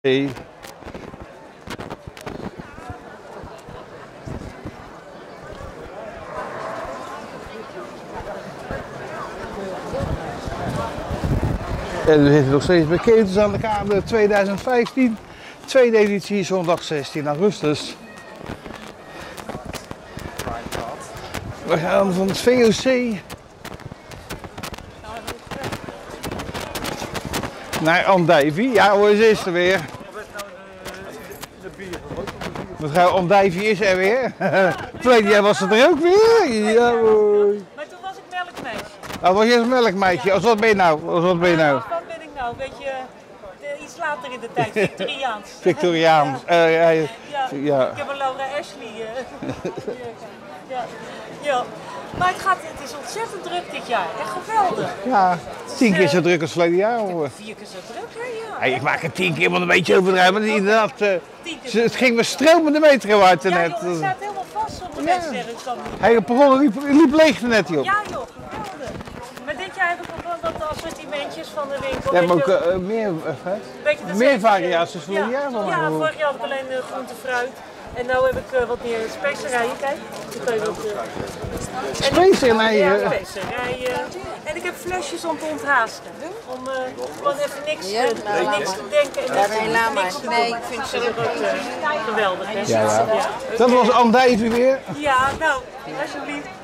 Hey. En we zitten nog steeds bij Ketens aan de Kade 2015, tweede editie, zondag 16 augustus. We gaan van het VOC naar Andijvie. Ja hoor, ze is er weer. Mevrouw Andijvie is er weer. Verleden jaar was ze er ook weer. Ja hoor. Maar toen was ik melkmeisje. Nou, was je een melkmeisje? Wat ben je nou? Wat ben je nou? Wat ben ik nou? Weet je, iets later in de tijd, Victoriaans. Victoriaans. Ja. Ik heb een Laura Ashley. Ja. Maar het is ontzettend druk dit jaar. Echt geweldig. Ja, 10 keer zo druk als verleden jaar hoor. 4 keer zo druk, hè? Ja. Hey, ik maak het 10 keer wel een beetje overdrijven, maar inderdaad, het ging me stromende metro uit net. Ja joh, het staat helemaal vast zonder mensen zeggen. Ik kan niet. Hey, de perron liep leeg net joh. Ja joh, geweldig. Maar dit jaar heb ik ook wel wat assortimentjes van de winkel. Je hebt ook meer meer variaties voor een jaar van Ja, vorig jaar had ik alleen groente, fruit. En nu heb ik wat meer specerijen, kijk. Dan kan je dat, specerijen? Ja, specerijen. En ik heb flesjes om te onthaasten. Om gewoon even niks te denken. En niks te nee, ik vind het ook geweldig. Hè? Ja. Dat was Andijvie weer. Ja, nou, alsjeblieft.